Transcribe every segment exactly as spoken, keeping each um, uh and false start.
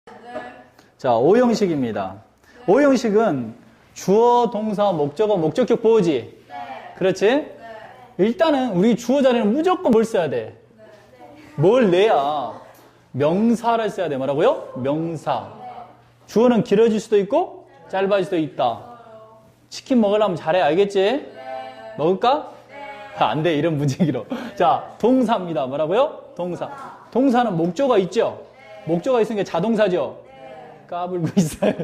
자, 오형식입니다. 오형식은 주어, 동사, 목적어, 목적격 보어지. 그렇지? 일단은 우리 주어 자리는 무조건 뭘 써야 돼? 뭘 내야? 명사를 써야 돼. 뭐라고요? 명사. 주어는 길어질 수도 있고 짧아질 수도 있다. 치킨 먹으려면 잘해. 알겠지? 먹을까? 안 돼. 이런 문제기로. 자, 동사입니다. 뭐라고요? 동사. 동사는 목적어가 있죠? 목적어가 있으니까 자동사죠? 까불고 있어요.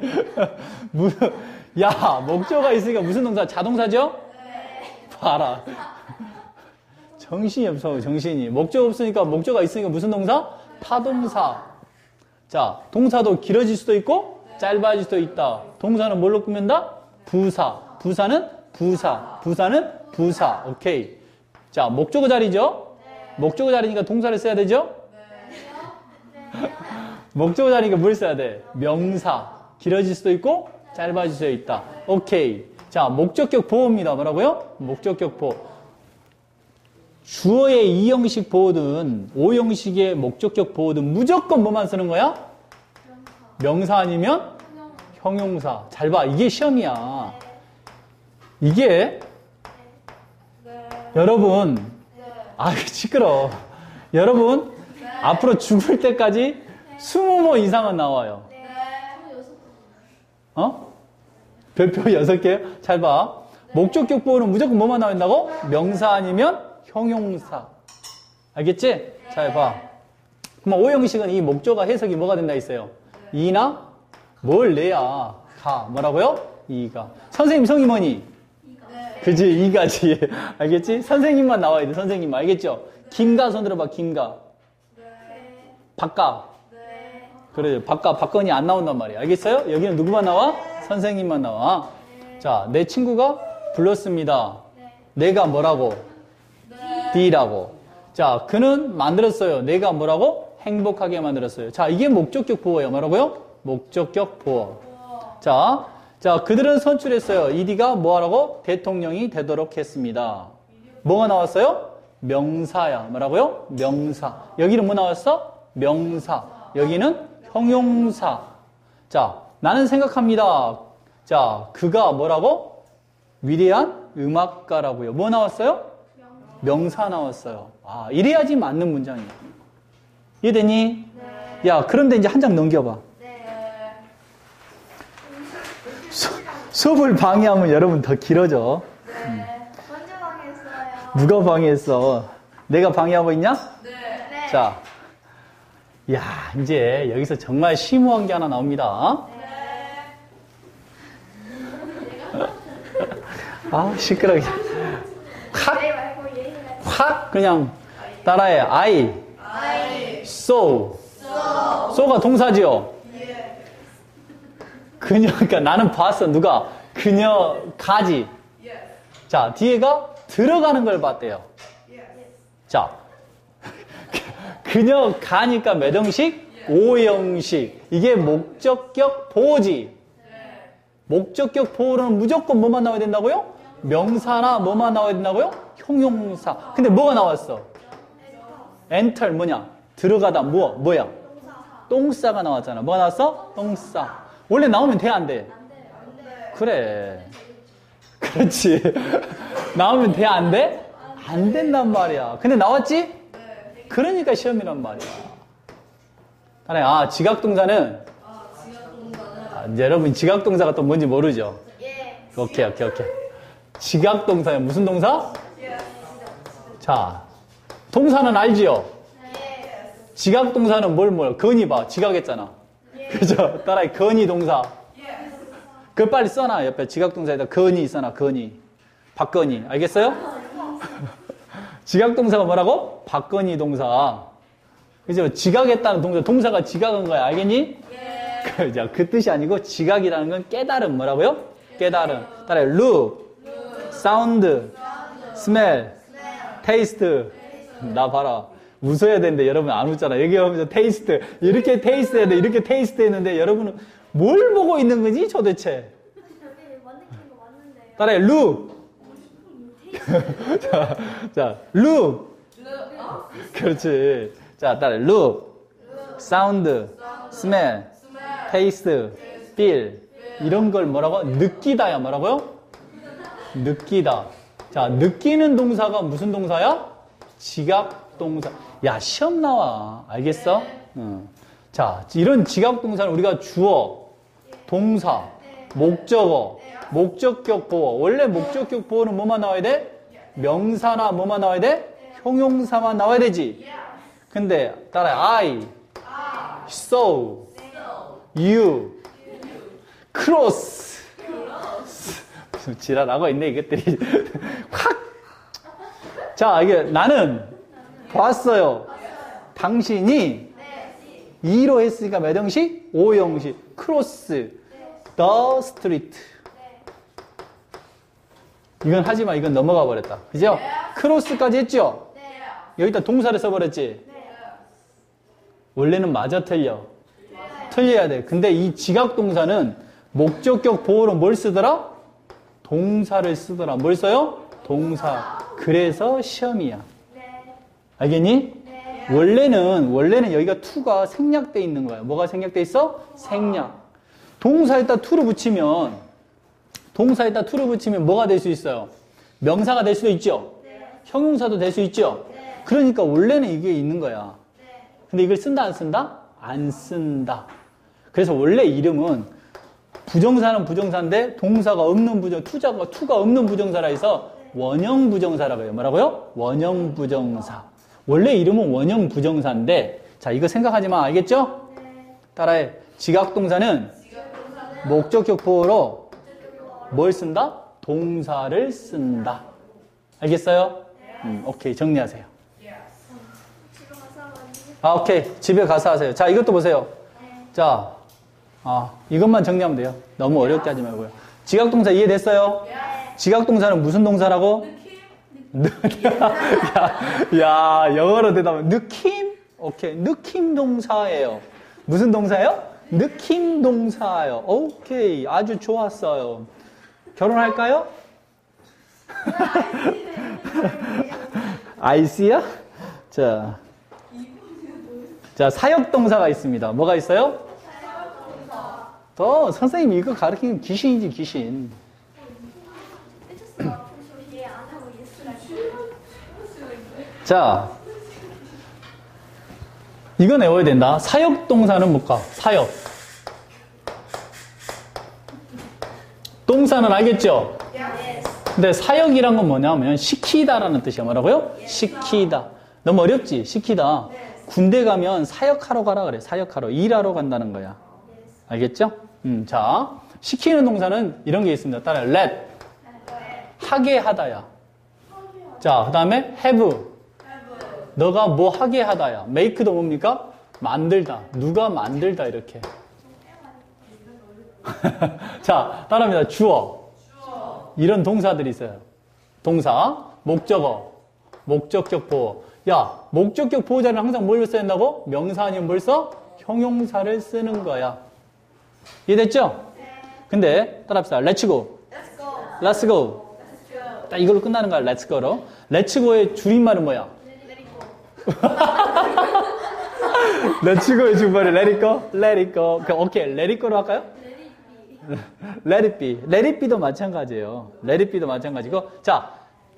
야, 목적어가 있으니까 무슨 동사? 자동사죠? 봐라. 정신이 없어, 정신이. 목적 없으니까, 목적어가 있으니까 무슨 동사? 타동사. 자, 동사도 길어질 수도 있고, 짧아질 수도 있다. 동사는 뭘로 꾸민다? 부사. 부사는 부사. 부사는 부사. 오케이. 자, 목적어 자리죠? 목적어 자리니까 동사를 써야 되죠? 목적어 자리니까 뭘 써야 돼? 명사. 길어질 수도 있고, 짧아질 수도 있다. 오케이. 자, 목적격 보호입니다. 뭐라고요? 목적격 보호. 주어의 이형식 보호든 오형식의 목적격 보호든 무조건 뭐만 쓰는 거야? 명사 아니면 형용사. 잘 봐. 이게 시험이야. 이게 여러분 아 시끄러워. 여러분 앞으로 죽을 때까지 스무 번 이상은 나와요. 어? 별표 여섯 개요? 잘 봐. 목적격 보호는 무조건 뭐만 나온다고? 명사 아니면 형용사. 알겠지? 잘 봐. 그럼 오형식은 이 목적어 해석이 뭐가 된다 했어요? 이나 뭘 내야 가. 뭐라고요? 이가. 선생님 성이 뭐니? 그지? 이가지. 알겠지? 선생님만 나와야 돼. 선생님. 알겠죠? 김가 손 들어봐. 김가. 박가. 그래. 박가, 박건이 안 나온단 말이야. 알겠어요? 여기는 누구만 나와? 선생님만 나와. 자, 내 친구가 불렀습니다. 내가 뭐라고? D라고. 자, 그는 만들었어요. 내가 뭐라고? 행복하게 만들었어요. 자, 이게 목적격 보호예요. 뭐라고요? 목적격 보호. 자, 자, 그들은 선출했어요. 이디가 뭐하라고? 대통령이 되도록 했습니다. 뭐가 나왔어요? 명사야. 뭐라고요? 명사. 여기는 뭐 나왔어? 명사. 여기는 형용사. 자, 나는 생각합니다. 자, 그가 뭐라고? 위대한 음악가라고요. 뭐 나왔어요? 명사 나왔어요. 아, 이래야지 맞는 문장이야. 이해되니? 네. 야, 그런데 이제 한 장 넘겨봐. 네. 수, 수업을 방해하면 여러분 더 길어져. 네. 음. 먼저 방해했어요. 누가 방해했어? 내가 방해하고 있냐? 네. 자, 야, 이제 여기서 정말 심오한 게 하나 나옵니다. 네. 아, 시끄러워. 확, 확 그냥 따라해. I, I, so, so, so가 동사지요. 예. 그녀, 그러니까 나는 봤어. 누가? 그녀가지. 예. 자, 뒤에가 들어가는 걸 봤대요. 예. 자, 그녀 가니까 몇 형식? 오형식. 이게 목적격 보호지. 목적격 보호는 무조건 뭐만 나와야 된다고요? 명사나 뭐만 나와야 된다고요? 형용사. 근데 뭐가 나왔어? enter 뭐냐? 들어가다 뭐? 뭐야? 똥싸가 나왔잖아. 뭐가 나왔어? 똥싸. 원래 나오면 돼, 안 돼? 그래. 그렇지. 나오면 돼, 안 돼? 안 된단 말이야. 근데 나왔지? 그러니까 시험이란 말이야. 아, 지각동사는? 아, 여러분, 지각동사가 또 뭔지 모르죠? 예. 오케이, 오케이, 오케이. 지각동사야. 무슨 동사? 자, 동사는 알지요? 네. 지각동사는 뭘, 뭘? 건이 봐. 지각했잖아. 그죠? 따라해. 건이 동사. 그걸 빨리 써놔. 옆에 지각동사에다 건이 써놔. 건이. 박건이. 알겠어요? 지각동사가 뭐라고? 박건이 동사. 그죠? 지각했다는 동사. 동사가 지각한 거야. 알겠니? 예. 그, 그 뜻이 아니고 지각이라는 건 깨달음. 뭐라고요? 깨달음. 따라해. look, sound, smell, taste. 나 봐라. 웃어야 되는데 여러분 안 웃잖아. 여기 오면서 테이스트. 이렇게 테이스트 해야 돼. 이렇게 테이스트 했는데 여러분은 뭘 보고 있는 거지 도대체? 따라해. look. 자, 자, look. 그렇지. 자, 따라해. look, sound, smell, taste, feel. 이런 걸 뭐라고? 느끼다야. 뭐라고요? 느끼다. 자, 느끼는 동사가 무슨 동사야? 지각 동사. 야, 시험 나와. 알겠어? 응. 자, 이런 지각 동사는 우리가 주어, 동사, 목적어, 목적격 보어. 원래 목적격 보어는 뭐만 나와야 돼? 명사나 뭐만 나와야 돼? 형용사만 나와야 되지. 근데 따라해. I, saw, you, cross. 무슨 지랄하고 있네 이것들이. 확. 자, 이게 나는 봤어요. 당신이 이로 했으니까 몇 형식? 오 형식. cross the street. 이건 하지마. 이건 넘어가 버렸다. 그죠? 크로스까지 했죠? 여기다 동사를 써버렸지? 원래는 맞아 틀려? 틀려야 돼. 근데 이 지각 동사는 목적격 보호로 뭘 쓰더라? 동사를 쓰더라. 뭘 써요? 동사. 그래서 시험이야. 알겠니? 원래는 원래는 여기가 to가 생략돼 있는 거야. 뭐가 생략돼 있어? 생략. 동사에다 to를 붙이면 동사에다 to를 붙이면 뭐가 될 수 있어요? 명사가 될 수도 있죠? 형용사도 될 수 있죠? 그러니까 원래는 이게 있는 거야. 근데 이걸 쓴다 안 쓴다? 안 쓴다. 그래서 원래 이름은 부정사는 부정사인데 동사가 없는 부정, 투자가 투가 없는 부정사라 해서 원형 부정사라고 해요. 뭐라고요? 원형 부정사. 원래 이름은 원형 부정사인데, 자, 이거 생각하지 마. 알겠죠? 따라해. 지각 동사는 목적격 보호로 뭘 쓴다? 동사를 쓴다. 알겠어요? 음, 오케이. 정리하세요. 아, 오케이. 집에 가서 하세요. 자, 이것도 보세요. 자, 아, 이것만 정리하면 돼요. 너무 어렵게 하지 말고요. 지각 동사 이해됐어요? 지각 동사는 무슨 동사라고? 야, 야, 영어로 대답하면 느낌? 오케이. 느낌 동사예요. 무슨 동사예요? 느낌 동사예요. 오케이. 아주 좋았어요. 결혼할까요? 아이씨야? 자. 자, 사역 동사가 있습니다. 뭐가 있어요? 또 선생님이 이거 가르치는 귀신이지, 귀신. 자, 이건 외워야 된다. 사역 동사는 뭘까? 사역. 동사는 알겠죠? 근데 사역이란 건 뭐냐면 시키다라는 뜻이야. 뭐라고요? 시키다. 너무 어렵지? 시키다. 군대 가면 사역하러 가라 그래. 사역하러. 일하러 간다는 거야. 알겠죠? 음, 자, 시키는 동사는 이런 게 있습니다. 따라 let. 하게 하다야. 자, 그 다음에 have. 너가 뭐 하게 하다야. make도 뭡니까? 만들다. 누가 만들다 이렇게. 자, 따라합니다. 주어. 이런 동사들이 있어요. 동사, 목적어, 목적격 보호. 야, 목적격 보호자는 항상 뭘 써야 된다고? 명사 아니면 뭘 써? 형용사를 쓰는 거야. 이해됐죠? 근데 따라합시다. Let's go. Let's go. 딱 이걸로 끝나는 거야. Let's go로. Let's go의 줄임말은 뭐야? Let's go의 줄임말이 Let it go. Let it go. 그럼 오케이. Let it go로 할까요? Let it be. Let it be도 마찬가지예요. Let it be도 마찬가지고. 자,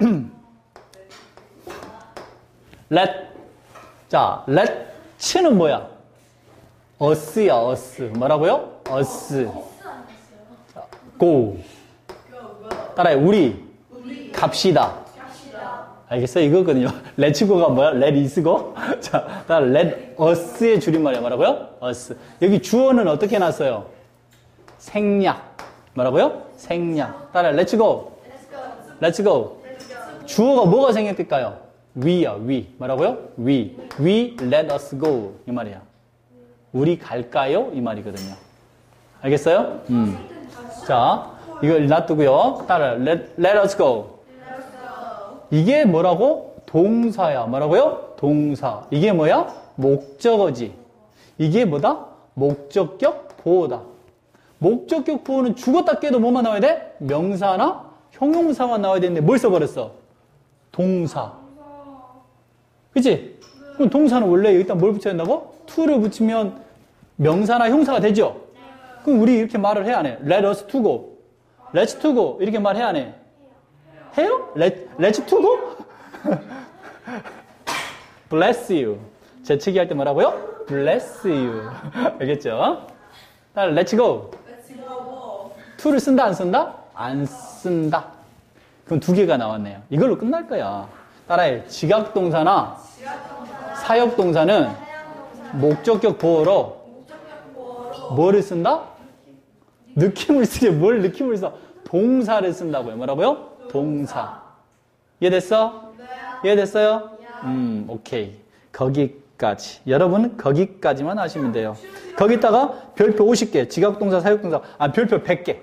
let. 자, let는 뭐야? us야, us. 뭐라고요? us. 자, go. 따라해. 우리. 갑시다. 알겠어요? 이거거든요. let's go가 뭐야? let is go. 자, 따라 let us의 줄임말이야. 뭐라고요? us. 여기 주어는 어떻게 놨어요? 생략. 뭐라고요? 생략. 따라 let's go. let's go. 주어가 뭐가 생략될까요? we야, we. 뭐라고요? we. we let us go. 이 말이야. 우리 갈까요? 이 말이거든요. 알겠어요? 음. 자, 이걸 놔두고요. 따라 let, let us go. 이게 뭐라고? 동사야. 뭐라고요? 동사. 이게 뭐야? 목적어지. 이게 뭐다? 목적격 보호다. 목적격 보호는 죽었다 깨도 뭐만 나와야 돼? 명사나 형용사만 나와야 되는데 뭘 써버렸어? 동사. 그치? 그럼 동사는 원래 여기다 뭘 붙여야 된다고? to를 붙이면 명사나 형사가 되죠? 그럼 우리 이렇게 말을 해야 안 해? Let us to go. Let's to go. 이렇게 말해야 안 해? 해요? Let, let's to go? Bless you. 재채기 할 때 뭐라고요? Bless you. 알겠죠? Let's go. to를 쓴다, 안 쓴다? 안 쓴다. 그럼 두 개가 나왔네요. 이걸로 끝날 거야. 따라해. 지각동사나 사역동사는 목적격 보어로 뭐를 쓴다? 느낌을 쓰게 뭘 느낌을 써? 동사를 쓴다고요. 뭐라고요? 동사. 이해됐어? 이해됐어요? 음, 오케이. 거기까지. 여러분은 거기까지만 하시면 돼요. 거기다가 별표 오십 개, 지각동사, 사역동사, 아, 별표 백 개.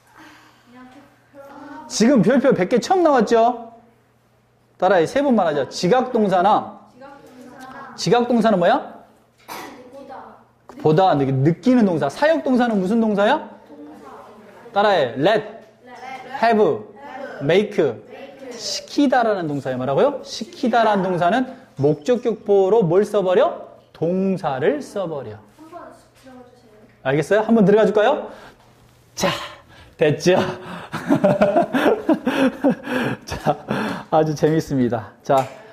지금 별표 백 개 처음 나왔죠? 따라해. 세 번만 하자. 지각동사나, 지각동사는 뭐야? 보다, 느끼는 동사. 사역동사는 무슨 동사야? 따라해. let, have, make. 시키다라는 동사에 뭐라고요? 시키다라는 동사는 목적격 보어로 뭘 써버려? 동사를 써버려. 알겠어요? 한번 들어가 줄까요? 자, 됐죠? 자, 아주 재밌습니다. 자,